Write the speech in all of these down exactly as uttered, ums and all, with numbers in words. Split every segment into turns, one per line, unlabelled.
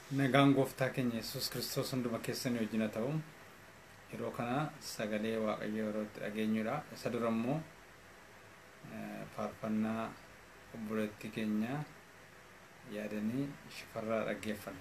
Nagaan gooftaa keenya Yesuus Kiristoos hunduma keessanii wajjin haa ta'u. Yeroo kana sagalee Waaqayyoo yerootti dhageenyudha. Isa dura immoo faarfannaa obboleettii keenya yaadanii shifarraa dhaggeeffanna.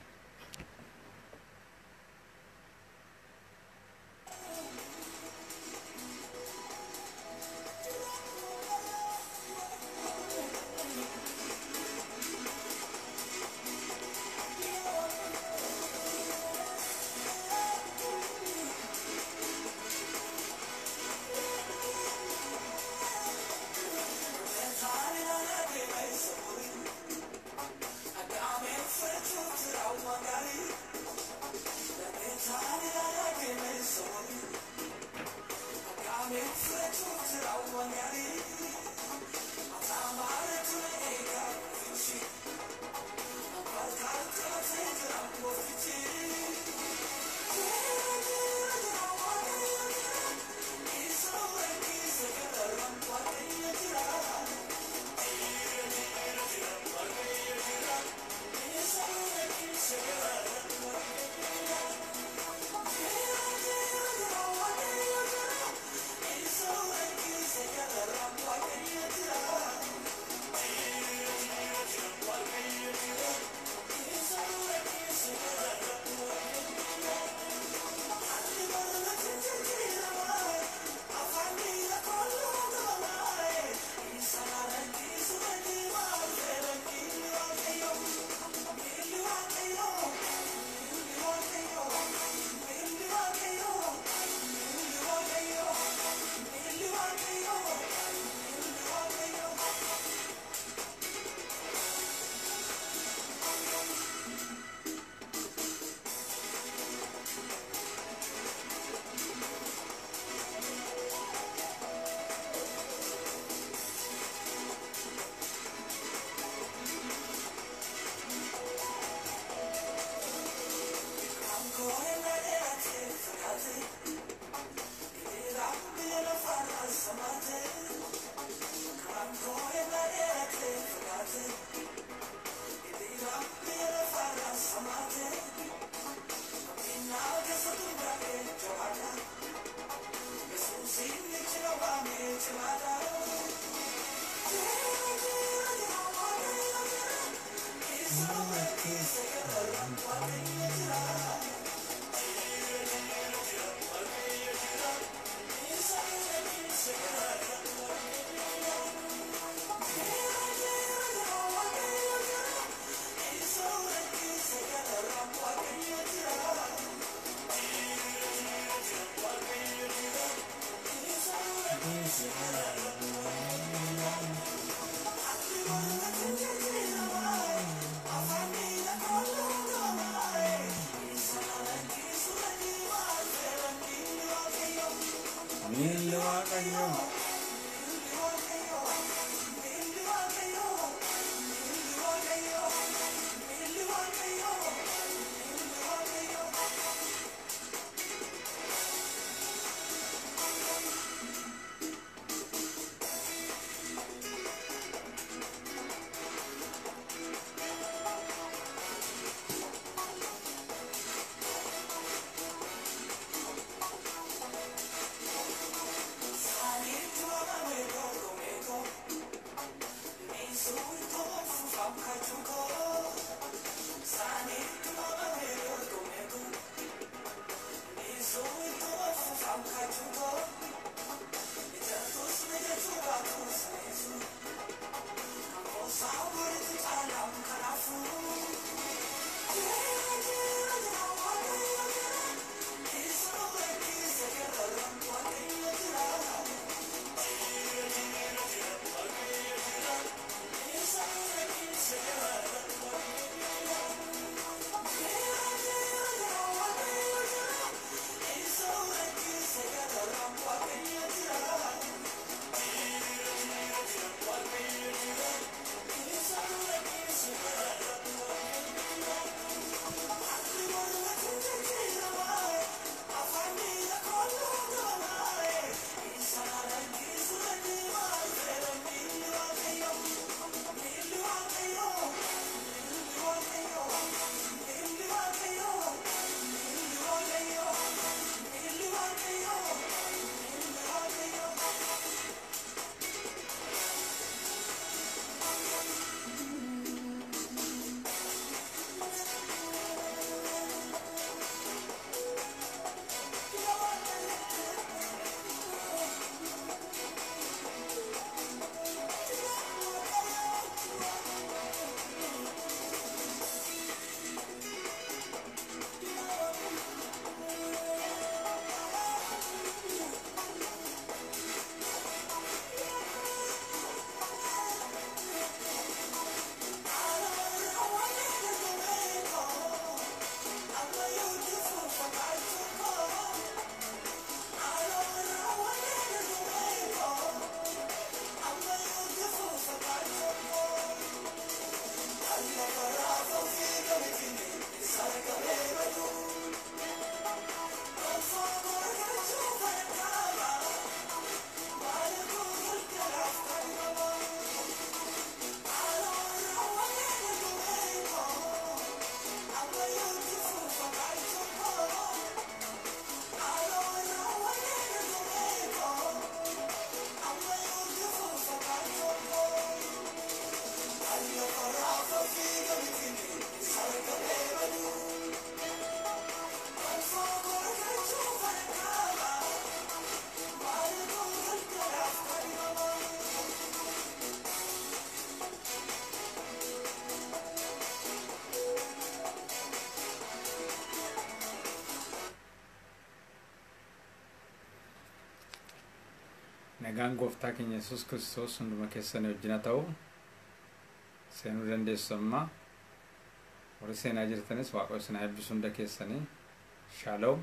nagaan gooftaa keenya Yesuus Kiristoos hunduma keessanii wajjin ta'u seenuu dandeessu amma warri seenaa jirtanis Waaqayyo isin eebbisu hunda keessanii shalom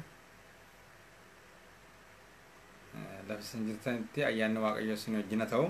lafa isin jirtanitti ayyaanni Waaqayyo isin wajjin ta'u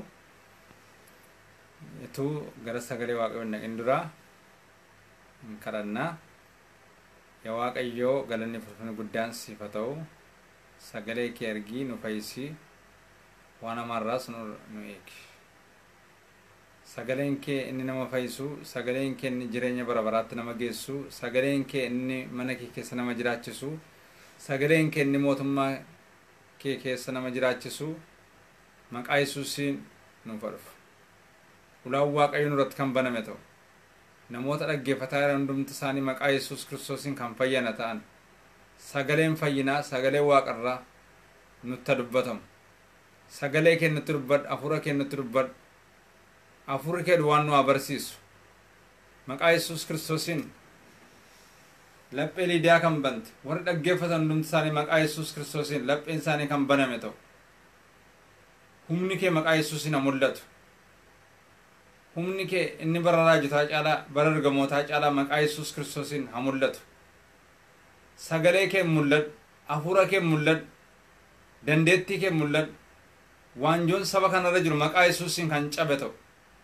etu gara sagalee Waaqayyo naqin dura kadhannaa yaa Waaqayyo galanni furfina guddaan siif haa ta'u sagalee kee argii nu fayyisi waan amarraas nu eegi sagaleen kee inni nama fayyisu sagaleen kee inni jireenya bara baraatti nama geessu sagaleen kee inni mana kee keessa nama jiraachisu sagaleen kee inni mootummaa kee keessa nama jiraachisu maqaa Yesuusiin nu fadhuuf ulaan Waaqayyo nurratti kan baname ta'u namoota dhaggeeffataa jiran hundumti isaanii maqaa Yesuus Kiristoosiin kan fayyana ta'an sagaleen fayyinaa sagalee Waaqarraa nutti dubbatamu sagalee kee nutti dubbadhu hafuura kee nutti dubbadhu hafuurri kee waan nu abarsiisu maqaa Yesuus Kiristoosiin laphee Liidiyaa kan bante warri dhaggeeffatan hundumti isaanii maqaa Yesuus Kiristoosiin lapheen isaanii kan baname ta'u humni kee maqaa Yesuusiin haa mul'atu humni kee inni bara raajotaa caalaa bara ergamootaa caalaa maqaa Yesuus Kiristoosiin haa mul'atu sagalee kee mul'adhu hafuura kee mul'adhu dandeettii kee mul'adhu waanjoon saba kanarra jiru maqaa Yesuusiin kan cabe ta'u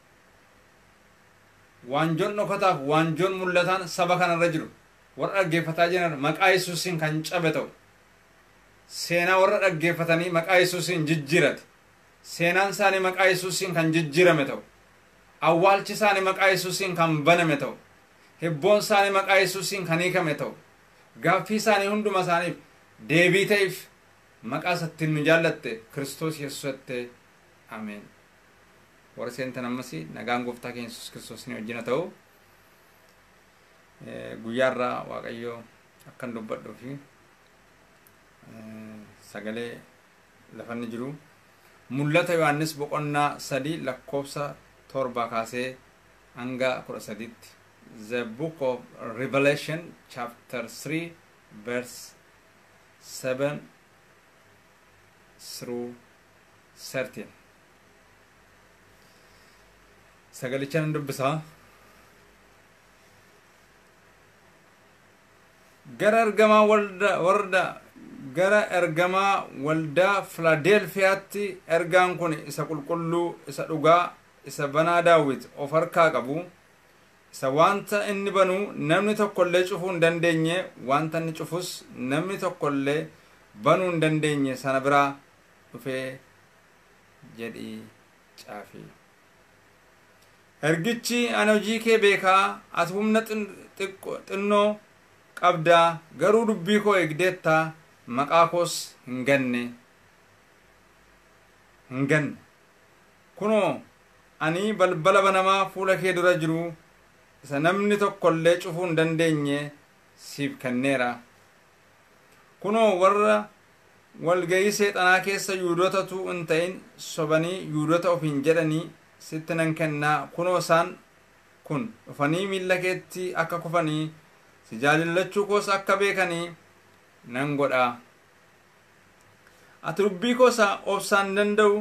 waanjoon dhokotaaf waanjoon mul'ataan saba kanarra jiru warra dhaggeeffataa jiran maqaa Yesuusiin kan cabe ta'u seenaa warra dhaggeeffatanii maqaa Yesuusiin jijjiirate seenaan isaanii maqaa Yesuusiin kan jijjiirame ta'u awwaalchi isaanii maqaa Yesuusiin kan baname ta'u hebboon isaanii maqaa Yesuusiin kan hiikame ta'u gaaffii isaanii hunduma isaaniif deebii ta'eef maqaa isattiin nu jaallatte Kiristoos Yesuusatte ameen warra seentan ammasii nagaan gooftaa keenya Yesuus Kiristoosiin wajjin ta'u guyyaarraa Waaqayyo akkan dubbadhuu fi sagalee lafanni jiru mul'ata Yohaannis boqonnaa sadii lakkoofsa torba kaasee hanga kudha sadiitti the book of Revelation chapter three verse seven through thirteen sagalichaan dubbisaa gara ergamaa walda warda gara ergamaa waldaa Filaadelfiyaatti ergaan kun isa qulqulluu isa dhugaa isa banaa Daawit of harkaa qabu isa wanta inni banu namni tokkollee cufuu hin dandeenye wanta inni cufus namni tokkollee banuu hin dandeenye sana biraa dhufee jedhii caafii ergichi ani hojii kee beekaa ati humna xinnoo qabdaa garuu dubbii koo eegdeettaa maqaa koos hin ganne hin ganne kunoo ani balbala banamaa fuula kee dura jiru isa namni tokkollee cufuu hin dandeenye siif kenneera kunoo warra walgayii seexanaa keessa yuudotatu hin ta'in sobanii yuudota ofiin jedhanii sitti nan kennaa kunoo isaan kun dhufanii miilla keetti akka kufanii si jaallachuu koos akka beekanii nan godhaa ati dubbii koosa obsaan danda'u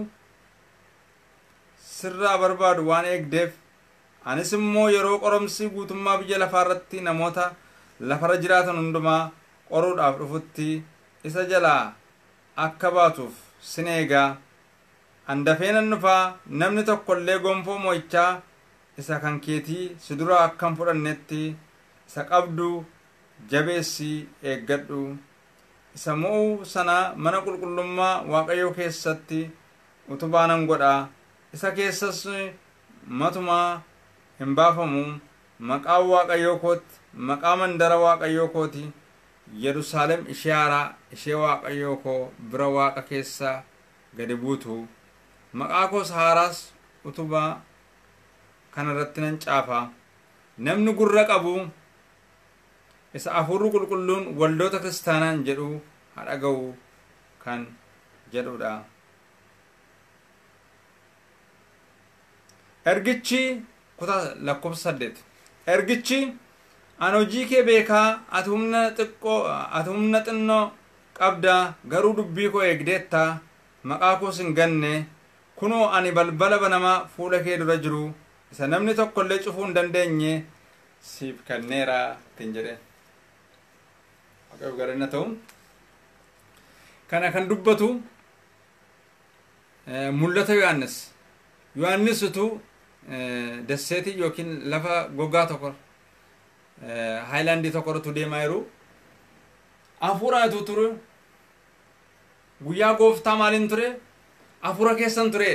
sirraa barbaadu waan eegdeef anis immoo yeroo qoromsi guutummaa biyya lafaa irratti namoota lafarra jiraatan hundumaa qoruudhaaf dhufutti isa jalaa akka baatuuf sin eegaa handafee nan dhufaa namni tokkollee gonfoo mo'ichaa isa kan keetii si dura akkan fudhannetti isa qabdu jabeessii eeggadhu isa mo'uu sana mana qulqullummaa Waaqayyoo keessatti utubaa nan godhaa isa keessas matumaa hin baafamu maqaa Waaqayyoo kooti maqaa mandara Waaqayyoo kooti Yerusaalem ishee haaraa ishee Waaqayyoo koo bira Waaqa keessa gadi buutu maqaa koos haaraas utubaa kanarratti nan caafa namni gurra qabu isa hafuurri qulqulluun waldoota kiristaanaan jedhu haa dhaga'u kan jedhudha ergichi kutaa lakkoofsa saddeet ergichi ani hojii kee beekaa ati humna xiqqoo ati humna xinnoo qabdaa garuu dubbii koo eegdeettaa maqaa koos hin ganne kunoo ani balbala banamaa fuula kee dura jiru isa namni tokko illee cufuu hin dandeenye siif kenneera ittiin jedheen. Waaqayyoof galanna ta'u. Kana kan dubbatu mul'ata Yohaannis. Yohaannis utuu dasseetii yookiin lafa gogaa tokko haayilaandii tokko irratti deemaa jiru hafuuratu ture. Guyyaa gooftaa maaliin ture? Hafuura keessan ture.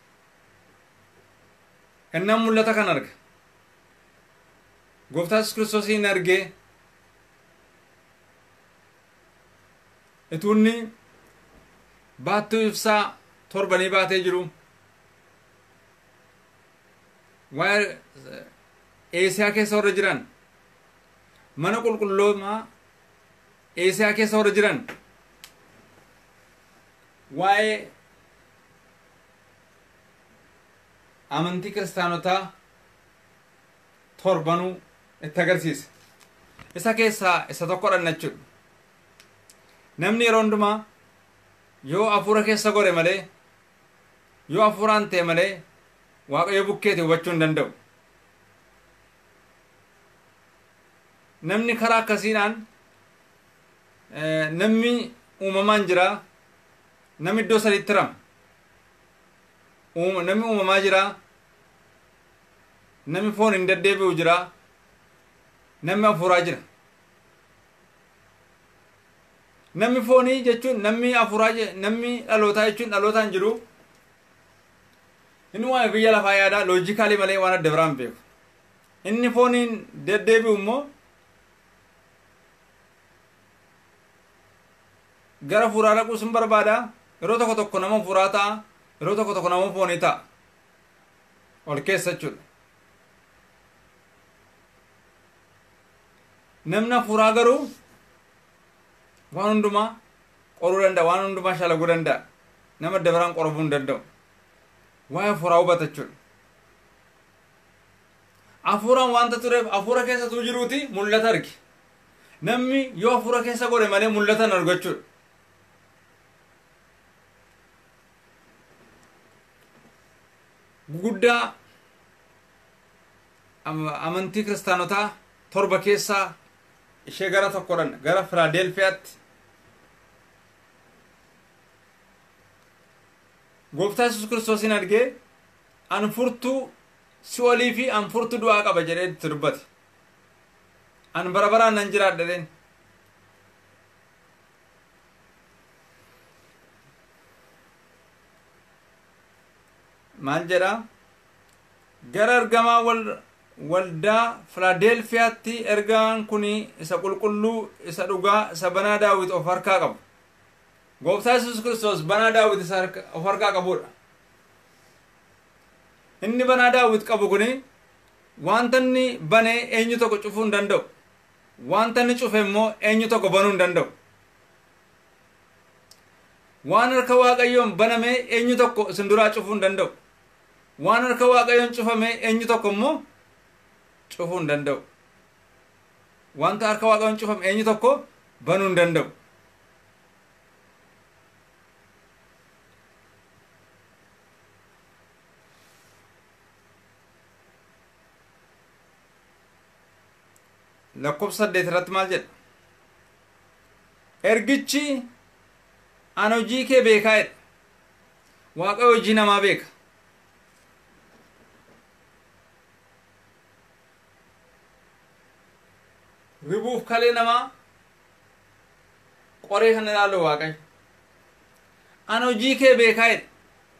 Kanneen mul'ata kan arga. Gooftaa Yesuus Kiristoosiin argee ituunni baattuu ibsaa torbanii baatee jiru. Waa'ee Eesiyaa keessa warra jiran mana qulqulloomaa Eesiyaa keessa warra jiran waa'ee amantii kiristaanotaa torbanuu itti agarsiisa. Isa keessaa isa tokko dhannachuudha. Namni yeroo hundumaa yoo hafuura keessa gore malee yoo hafuuraan ta'e malee Waaqayyo bukkeetti hubachuu hin danda'u. Namni karaa akkasiidhaan namni uumamaan jira. Namni iddoo sadiitti rama. Namni uumamaa jira. Namni foon hin deddeebi'u jira. Namni hafuuraa jira. Namni foonii jechuun namni hafuuraa namni dhalootaa jechuun dhalootaan jiru. Inni waan biyya lafaa yaadaa loojikaalii malee waan adda biraan beeku. Inni fooniin deddeebi'u immoo gara fuuraa dhaquus hin barbaada. Yeroo tokko tokko nama fuuraa ta'a. Yeroo tokko tokko nama foonii ta'a. Ol keessa jechuudha. Namni hafuuraa garuu waan hundumaa qoruu danda'a. Waan hundumaa shalaguu danda'a. Nama adda biraan qorobuu hin danda'u. Waa'ee hafuuraa hubata jechuudha. Hafuuraan wanta tureef hafuura keessatu jiruuti mul'ata argi. Namni yoo hafuura keessa gore malee mul'ata hin argu jechuudha. Guguddaa amantii kiristaanotaa torba keessaa ishee gara tokkodhan gara Filaadelfiyaatti Gooftaa Yesuus Kiristoosiin argee an furtuu si'oolii fi an furtuu du'aa qaba jedhee itti dubbate. An bara baraan nan jiraadha jedheen. Maal jedhaa? Gara ergamaa waldaa Filaadelfiyaatti ergaan kuni isa qulqulluu isa dhugaa isa banaa Daawit of harkaa qabu. Gooftaa Yesuus Kiristoos banaa Daawit isa of harkaa qabudha. Inni banaa Daawit qabu kuni wanta inni banee eenyu tokko cufuu hin danda'u. Wanta inni cufe immoo eenyu tokko banuu hin danda'u. Waan harka Waaqayyoon banamee eenyu tokko isin duraa cufuu hin danda'u. Waan harka Waaqayyoon cufamee eenyu tokko immoo cufuu hin danda'u. Wanta harka Waaqayyoon cufame eenyu tokko banuu hin danda'u. Lakkoofsa saddeet irratti maal jedha? Ergichi an hojii kee beekaa jedha. Waaqayyo hojii namaa beeka. Ribuuf kalee namaa qoree kan ilaalu Waaqayyo. An hojii kee beekaa jedha.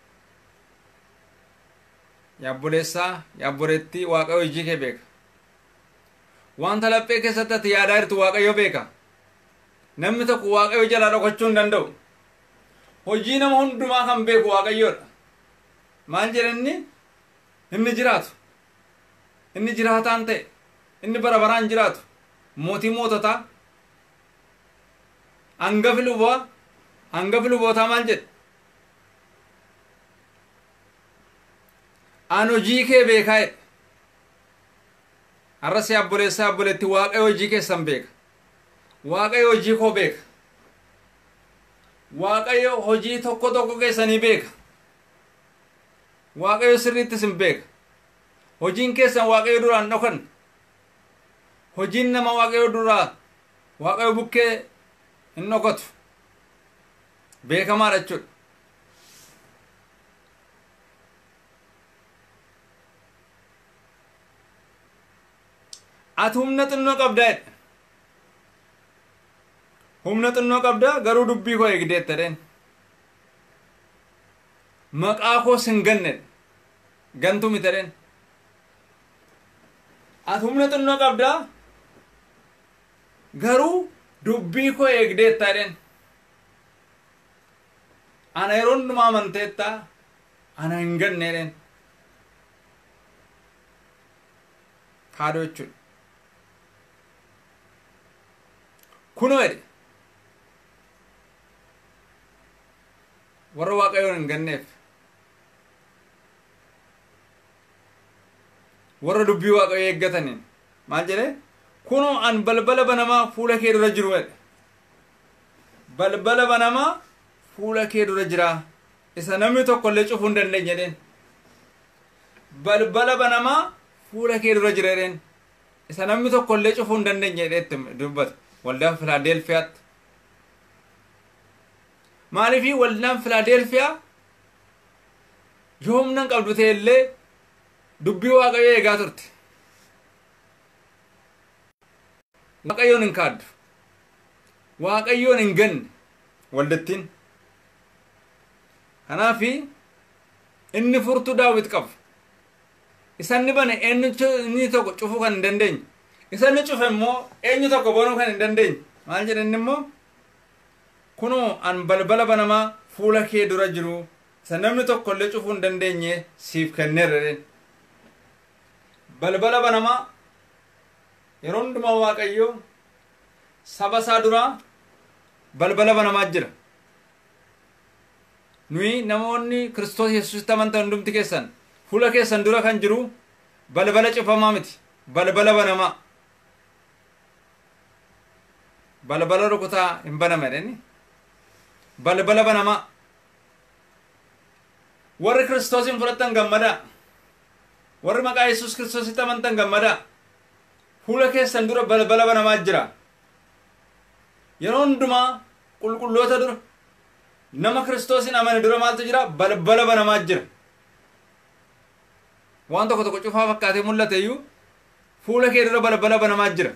Yaabboleessaa yaabboleettii Waaqayyo hojii kee beeka. Wanta laphee keessatti ati yaadaa jirtu Waaqayyo beeka. Namni tokko Waaqayyo jalaa dhokachuu hin danda'u. Hojii nama hundumaa kan beeku Waaqayyoodha. Maal jedhanni? Inni jiraatu. Inni jiraataan ta'e. Inni bara baraan jiraatu. Mootii moototaa. Hangafi lubaa. Hangafi lubootaa maal jedhe? An hojii kee beekaa jedhe. Arras yaabboleessaa yaabboleetti Waaqayyo hojii keessan beeka. Waaqayyo hojii koo beeka. Waaqayyo hojii tokko tokko keessanii beeka. waaqayyo sirriitti sin beeka. Hojiin keessan waaqayyo duraan dhokan. Hojiin nama waaqayyo duraa waaqayyo bukkee hin dhokatu. Beekamaadha jechuudha. Ati humna xinnoo qabdaa jedhe. Humna xinnoo qabdaa garuu dubbii koo eegdeetta jedheen. Maqaa koo sin ganne gantu miti jedheen. Ati humna xinnoo qabdaa garuu dubbii koo eegdeetta jedheen. Ana yeroo hundumaa amanteetta ana hin ganne jedheen. Haadha jechuudha. Kunoo jedhe. Warra waaqayyoon hin ganneef. Warra dubbii waaqayyo eeggataniin. Maal jedhee? Kunoo an balbala banamaa fuula kee dura jiru jedhe. Balbala banamaa fuula kee dura jira. Isa namni tokko illee cufuu hin dandeenye jedheen. Balbala banamaa fuula kee dura jira jedheen. Isa namni tokko illee cufuu hin dandeenye jedheetti dubbata. Waldaan Filaadelfiyaatti. Maaliifii waldaan Filaadelfiyaa yoo humna hin qabdu ta'e illee dubbii waaqayyoo eegaa turte. Waaqayyoon hin kaaddu. Waaqayyoon hin ganne waldattiin. Kanaafi inni furtuu Daawit qabu. Isa inni bane inni tokko cufuu kan hin dandeenye. Isa inni cufe immoo eenyu tokko banuu kan hin dandeenye. Maal jedhan immoo kunoo an balbala banamaa fuula kee dura jiru isa namni tokko illee cufuu hin dandeenye siif kenneera jedheen. Balbala banamaa yeroo hundumaa waaqayyo saba isaa duraa balbala banamaa jira. Nuyi namoonni Kiristoos Yesuusitti amantan hundumti keessan fuula keessan dura kan jiru balbala cufamaa miti. Balbala banamaa. Balbala rukutaa hin baname jedhani. Balbala banamaa. Warri Kiristoosin fudhatan gammadaa. Warri maqaa Yesuus Kiristoositti amantan gammadaa. Fuula keessan dura balbala banamaa jira. Yeroo hundumaa qulqulloota dura nama Kiristoosin amane dura maaltu jira? Balbala banamaa jira. Waan tokko tokko cufaa fakkaatee mul'ate iyyuu fuula kee dura balbala banamaa jira.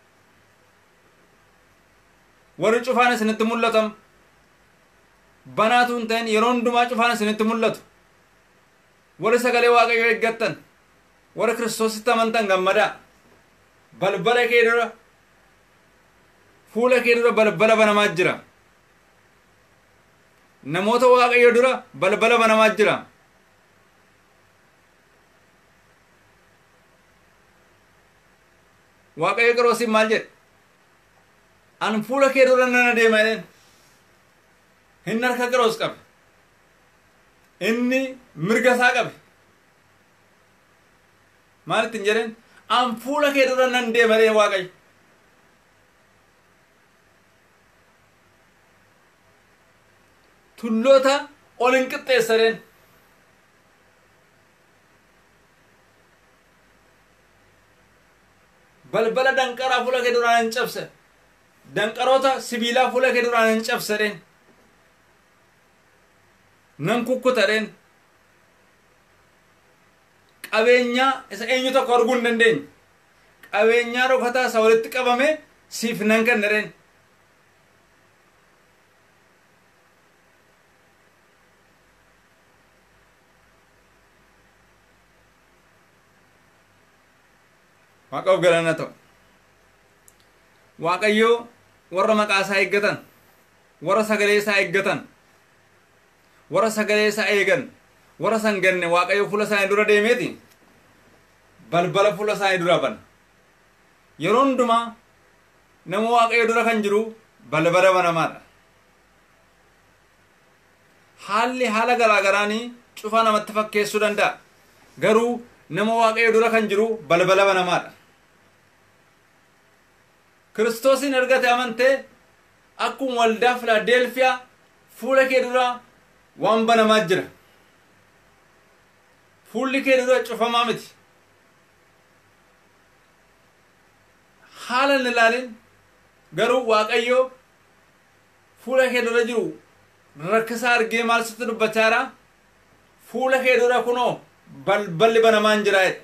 Warri cufaan isinitti mul'atan banaatu hin ta'in yeroo hundumaa cufaan isinitti mul'atu. Warri sagalee waaqayyoo eeggattan warri Kiristoositti amantan gammadaa. Balbala kee dura fuula kee dura balbala banamaa jira. Namoota waaqayyoo dura balbala banamaa jira. Waaqayyo Qeroosiin maal jedhe? An fuula kee dura nan adeema jedheen. Inni harka Qeroos qabe. Inni mirga isaa qabe. Maal ittiin jedheen? An fuula kee dura nan deema jedheen Waaqayyo. Tulloota ol hin qixxeessa jedheen. Balbala danqaraa fuula kee duraan hin cabse. Danqaroota sibiilaa fuula kee duraan hin cabse jedheen. Nan kukkuta jedheen. Qabeenyaa isa eenyu tokko arguu hin dandeenye. Qabeenyaa dhokataa isa walitti qabame siif nan kenna jedheen. Waaqayyoof galanna ta'u. Waaqayyoo warra maqaa isaa eeggatan, warra sagalee isaa eeggatan, warra sagalee isaa eegan, warra san ganne Waaqayyoo fuula isaanii dura deemeeti balbala fuula isaanii dura bana. Yeroo hundumaa nama Waaqayyoo dura kan jiru balbala banamaadha. Haalli haala garaa garaanii cufaa namatti fakkeessuu danda'a. Garuu nama Waaqayyoo dura kan jiru balbala banamaadha. Kiristoosin argate amantee akkuma waldaa Filaadelfiyaa fuula kee dura waan banamaa jira. fuulli kee dura cufamaa miti haalan ilaalin garuu waaqayyo fuula kee dura jiru rakkisaa argee maal sitti dubbachaara fuula kee dura kunoo balballi banamaan jira jedhe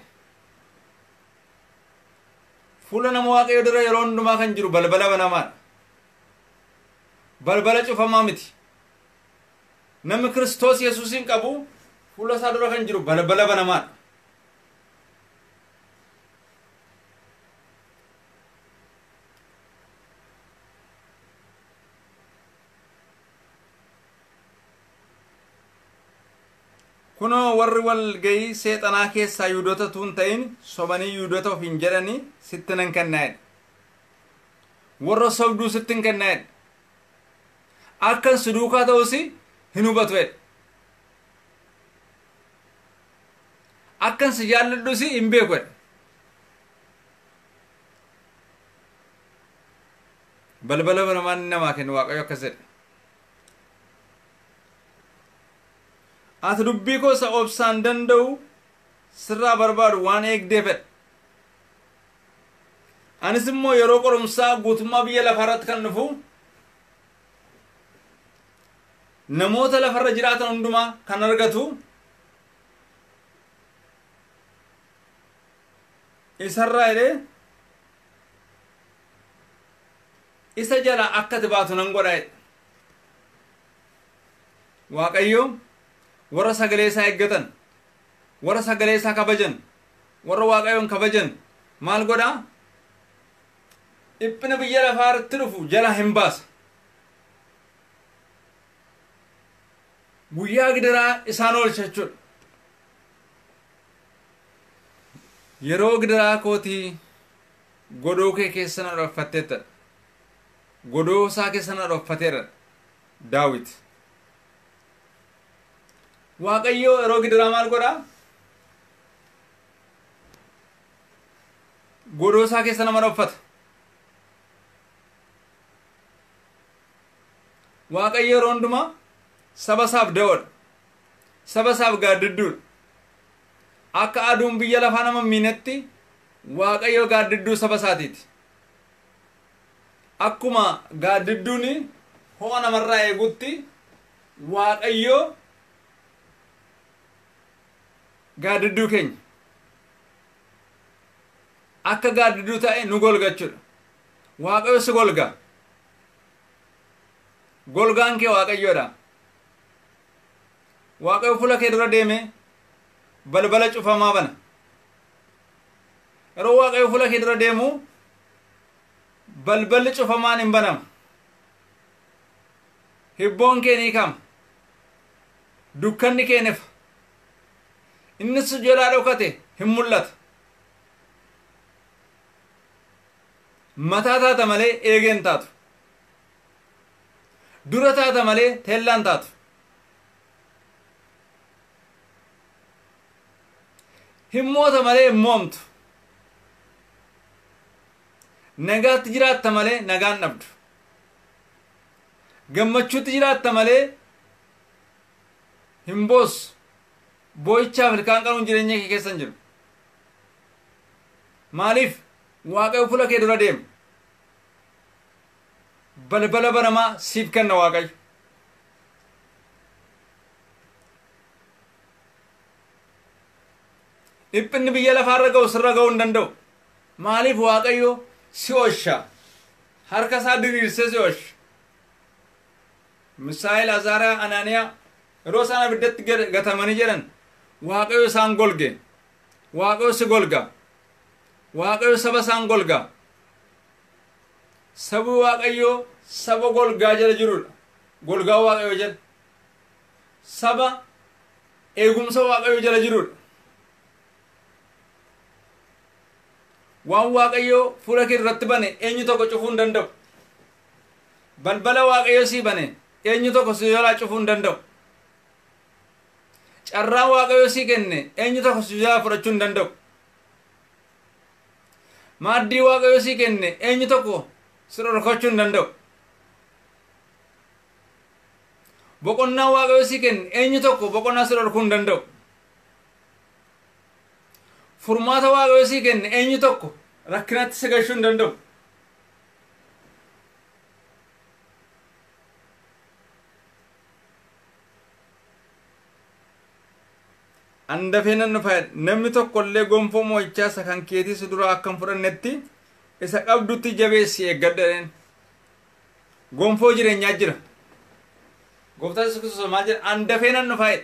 fuula nama waaqayyo dura yeroo hundumaa kan jiru balbala banamaadha balbala cufamaa miti namni Kiristoos Yesuusin qabu fuula isaa dura kan jiru balbala banamaadha kuno warri wal ga'ii seexanaa keessaa Yihuudoota tuun ta'in sobanii Yihuudoota ofiin jedhanii sitti nan kennaa'edha warra sobduu sitti hin kennaa'edha akkan si duukaa ta'us hin hubatu jedha akkan si jaalladhus hin beeku jedha balbala banamaan namaa kennu waaqayyo akkas jedha ati dubbii koo isa obsaan danda'u sirraa barbaadu waan eegdeef jedha anis immoo yeroo qorumsaa guutummaa biyya lafarratti kan dhufu namoota lafarra jiraatan hundumaa kan argatu isarraa jedhee isa jala akka ati baatu nan godha jedha waaqayyo warra sagalee isaa eeggatan warra sagalee isaa kabajan warra waaqayyoon kabajan maal godha dhiphina biyya lafaarratti dhufu jala hin baasa guyyaa gidiraa isaan oolcha jechuudha yeroo gidiraa kootii godoo kee keessa na dhokfatteetta godoo isaa keessa na dhokfateera Daawit waaqayyo yeroo gidiraa maal godha godoo isaa keessa nama dhokfata waaqayyo yeroo hundumaa saba isaaf da'oodha saba isaaf gaaddidduudha akka aduun biyya lafaa nama miinetti waaqayyo gaaddidduu saba isaatiiti akkuma gaaddidduun ho'a namarraa eegutti waaqayyo gaaddidduu keenya akka gaaddidduu ta'e nu golgachuudha waaqayyo si golga golgaan kee waaqayyoodha waaqayyo fuula kee dura deeme balbala cufamaa bana yeroo waaqayyo fuula kee dura deemu balballi cufamaan hin banama hibboon kee ni kama dukkanni kee nifa inni si jalaa dhokate hin mul'ata mataa taata malee eegeen taatu dura taata malee teellaan taatu hin moota malee hin moomtu nagaatti jiraatta malee nagaan dhabdu gammachuutti jiraatta malee hin boossu boo'ichaaf ilkaan qanuun jireenya kee keessa hin jiru maaliif waaqayyo fuula kee dura deema balbala banamaa siif kenna waaqayyo dhiphinni biyya lafaarra ga'u sirra ga'uu hin danda'u maaliif waaqayyo si oolcha harka isaa diriirsee si oolcha Misaa'el Azaariyaa Anaaniyaa yeroo isaan abiddatti gatamanii jedhan waaqayyo isaan golge waaqayyo si golga waaqayyo saba isaan golga sabi waaqayyo saba golgaa jala jirudha golgaa waaqayyo jala saba eegumsa waaqayyo jala jirudha waan waaqayyo fuula kee irratti bane eenyu tokko cufuu hin danda'u balbala waaqayyo sii bane eenyu tokko si jalaa cufuu hin danda'u carraa waaqayyo sii kenne eenyu tokko si jalaa fudhachuu hin danda'u maaddii waaqayyo sii kenne eenyu tokko si dhorkachuu hin danda'u boqonnaa waaqayyo sii kenne eenyu tokko boqonnaa si dhorkuu hin danda'u furmaata waaqayyo sii kenne eenyu tokko rakkinatti si gashuu hin danda'u. Andafee nan fayyad namni tokkollee gonfoo moo'ichaa isa kan keetii si dura akka hin fudhannetti isa qabdutti jabeessi eeggadheen. Gonfoo jireenyaa jira. Gooftaan Yesuus Kiristoos maal jedha? Andafee nan fayyad.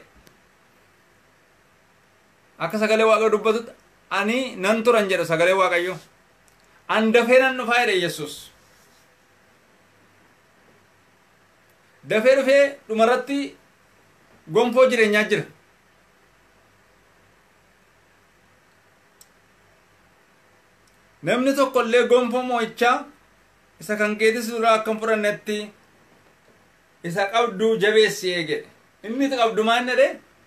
Akka sagalee waaqayyo dubbatutti ani nan turan jedha sagalee waaqayyo. Andafee nan fayyad Yesuus. Dafee dhufee dhumarratti gonfoo jireenyaa jira. Namni tokkollee gonfoo moo'ichaa isa kan keetii si dura akka hin fudhannetti isa qabdu jabeessi eegedhe. Inni qabdu maal jedhe?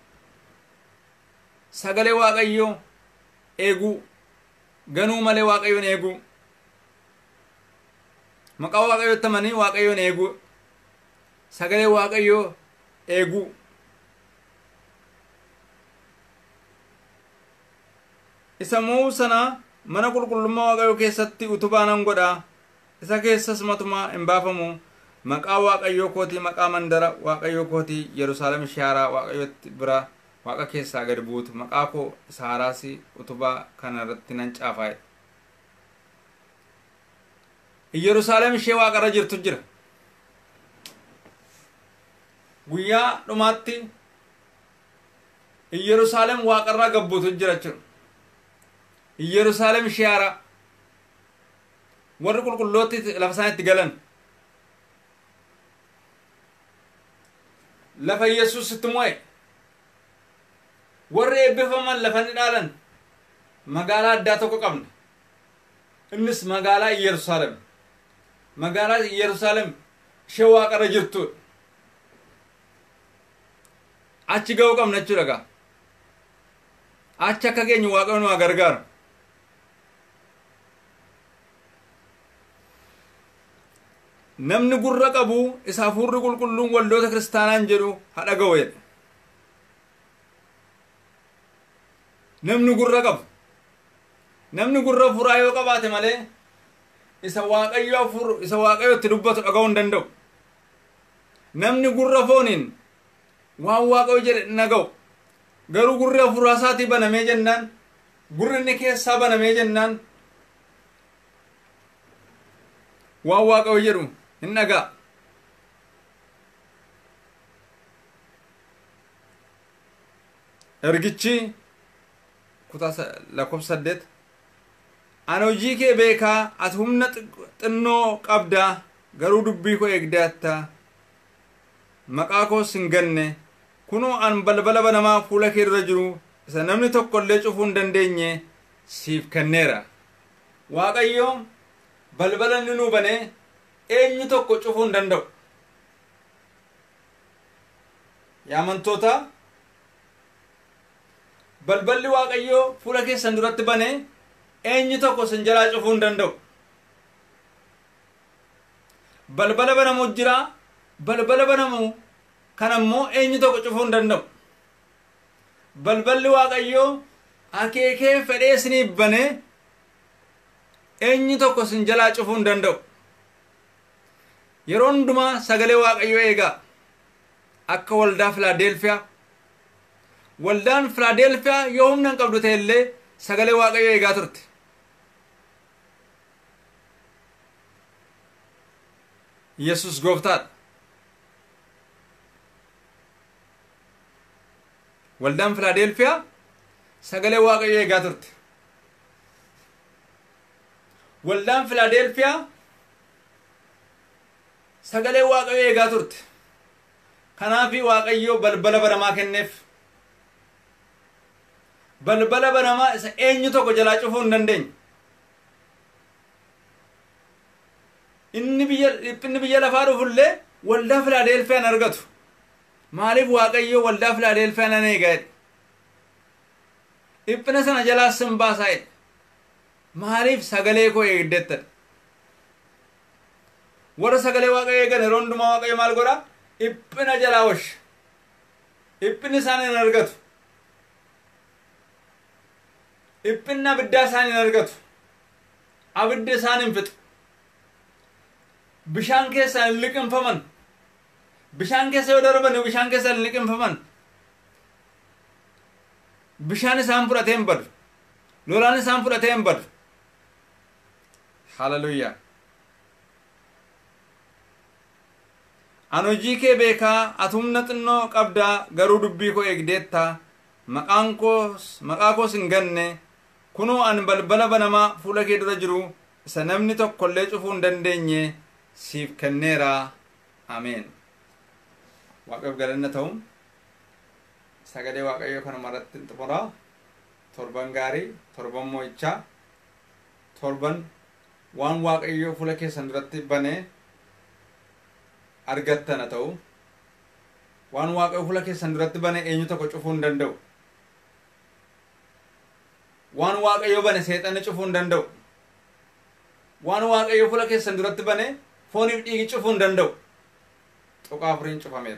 Sagalee waaqayyoo eeguu, ganuu malee waaqayyoon eeguu, maqaa waaqayyootti amanii waaqayyoon eeguu, sagalee waaqayyoo eeguu. Isa mo'uu sanaa mana qulqullummaa waaqayyoo keessatti utubaa nan godhaa. Isa keessas matumaa hin baafamu. Maqaa waaqayyoo kootii maqaa mandara waaqayyoo kootii Yerusaalem shaaraa waaqayyootti bira waaqa keessaa gad buutu maqaa koo isa haaraasi utubaa kana irratti nan caafaa'e. Yerusaalem ishee waaqarra jirtu jira. Guyyaa dhumaatti Yerusaalem waaqarraa gabbuutu jira jechuudha. Yerusaalem ishee haaraa warri qulqullootti lafa isaaniitti galan lafa Yesuus itti mo'e warri eebbifaman lafa ni dhaalan magaalaa addaa tokko qabne. Innis magaalaa Yerusaalem. Magaalaa Yerusaalem ishee waaqarra jirtu achi ga'uu qabna jechuudha gaa. Achi akka geenyu waaqayyo nu gargaaru. Namni gurra qabu isa hafuurri qulqulluun waldoota kiristaanaan jedhu haa dhaga'u jedhe. Namni gurra qabu. Namni gurra furaa yoo qabaate malee isa waaqayyo hafuuru isa waaqayyo itti dubbatu dhaga'uu hin danda'u. Namni gurra fooniin waan waaqayyo jedhe dhaga'u. Garuu gurri hafuuraa isaatii banamee jennaan gurri inni keessaa banamee jennaan waan waaqayyo jedhu hin dhaga'a. Ergichi kutaa lakkoofsa saddeet ani hojii kee beekaa ati humna xinnoo qabdaa garuu dubbii koo eegdatta maqaa koos hin ganne kunoo an balbala banamaa fuula kee irra jiru isa namni tokkollee cufuu hin dandeenye siif kenneera. Waaqayyo balbala inni nuu banee eenyu tokko cufuu hin danda'u. Yaa amantoota balballi waaqayyo fuula keessan duratti banee eenyu tokko sin jalaa cufuu hin danda'u. Balbala banamu jira. Balbala banamu kan ammoo eenyu tokko cufuu hin danda'u. Balballi waaqayyo akeekee fedhee isiniif banee eenyu tokko sin jalaa cufuu hin danda'u. Yeroo hundumaa sagalee waaqayyo eegaa. Akka waldaa Filaadelfiyaa. Waldaan Filaadelfiyaa yoo humna hin qabdu ta'e illee sagalee waaqayyo eegaa turte. Yesuus gooftaadha. Waldaan Filaadelfiyaa sagalee waaqayyo eegaa turte. Waldaan Filaadelfiyaa sagalee waaqayyo eegaa turte. Kanaafi waaqayyo balbala banamaa kenneef. Balbala banamaa isa eenyu tokko jalaa cufuu hin dandeenye. Inni biyya dhiphinni biyya lafaa dhufullee waldaa Filaadelfiyaan argatu. Maaliif waaqayyo waldaa Filaadelfiyaa nan eegaa jedhe. Dhiphina sana jalaas sin baasaa jedhe. Maaliif sagalee koo eegdettadha. Warra sagalee waaqayyo eegan yeroo hundumaa waaqayyo maal godha? Dhiphina jalaa oolcha. Dhiphinni isaanii hin argatu. dhiphina abiddaa isaan hin argatu abidda isaan hin fixu bishaan keessaa hin liqinfaman bishaan keessa yoo darban bishaan keessa hin liqinfaman bishaan isaan fudhatee hin badu lolaan isaan fudhatee hin badu hallelujah Anojii kee beekaa atumna xinnoo qabdaa garuu dubbii koo eegdeetta maqaan koos maqaa koos hin ganne kunoo an balbala banamaa fuula kee dura jiru isa namni tokkollee cufuu hin dandeenye siif kenneera ameen Waaqayyoof galanna ta'u sagalee Waaqayyoo kana maratti xumura torban gaarii torban mo'ichaa torban waan Waaqayyoo fuula keessan duratti banee argattana ta'u waan Waaqayyoo fuula keessan duratti bane eenyu tokko cufuu hin danda'u waan Waaqayyoo bane seexanni cufuu hin danda'u waan Waaqayyoo fuula keessan duratti bane fooniif dhiigi cufuu hin danda'u tuqaa afuriin cufameera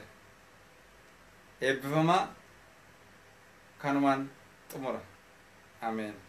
eebbifamaa kanumaan xumura ameen